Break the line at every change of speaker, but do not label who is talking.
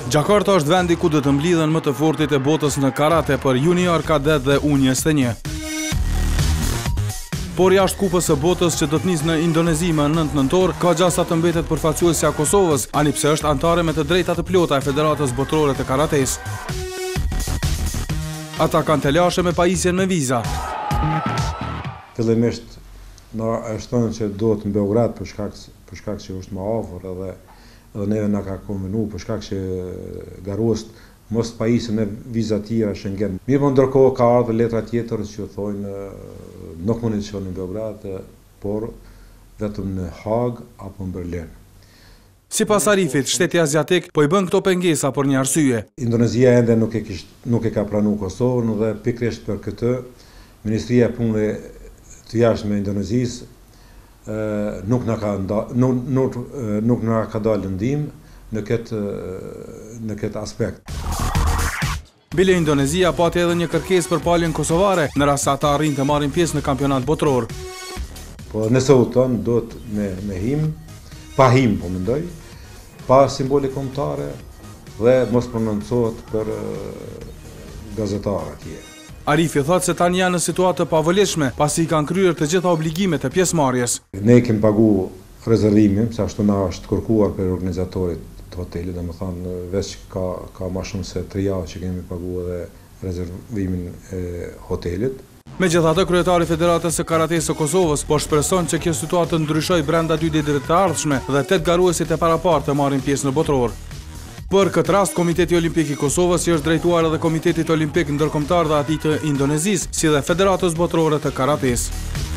Jakarta është vendi ku do të mblidhen më të fortit e botës në karate për junior, kadet dhe U21. Por jashtë kupës së botës që do të nisë në Indonezi më 9 nëntor, ka gjasa të mbetet përfaqësuesja e Kosovës, anipse është antare me të drejta të plota e Federatës Botërore të Karates. Ata kanë telashe me pajisjen me viza.
Fillimisht na është thënë që do të në Beograd për shkak që është më afër edhe neve na ka konvenu për shkak që garost mos pajisën me viza tjera Schengen. Mirë, po ndërkohë ka ardhur letra tjetër që thonë nuk mundi të shkojnë në Beograd, por vetëm në Hag apo në Berlin.
Sipas Arifit, shteti azjatik po i bën këto pengesa për një arsye.
Indonezia ende nuk e ka pranuar Kosovën dhe pikërisht për këtë Ministria e Punëve të Jashtme e Indonezisë nuk na ka dalë ndihmë në këtë aspekt.
Bile Indonezia pati edhe një kërkesë për palën kosovare në rast se ata arrin të marrin pjesë në kampionat botror.
Po nëse u thon do të me him, pa him po mendoj, pa simbole kombëtare dhe mos prononcohet për gazetarë atje.
Arifi thot se tani janë në situatë të pavolitshme pasi i kanë kryer të gjitha obligimet e pjesëmarrjes.
Ne kemi paguar rezervimin, se ashtu na është kërkuar për organizatorit të hotelit, domethënë veç ka më shumë se 3 javë që kemi paguar edhe rezervimin e hotelit.
Megjithatë, kryetari i Federatës së Karates së Kosovës po shpreson që kjo situatë të ndryshojë brenda 2 ditëve të ardhshme dhe 8 garuesit e paraparë të marrin pjesë në botror. Për këtë rast, Komiteti Olimpik i Kosovës i është drejtuar edhe Komitetit Olimpik Ndërkombëtar dhe atij të Indonezisë, si dhe Federatës Botërore të Karates.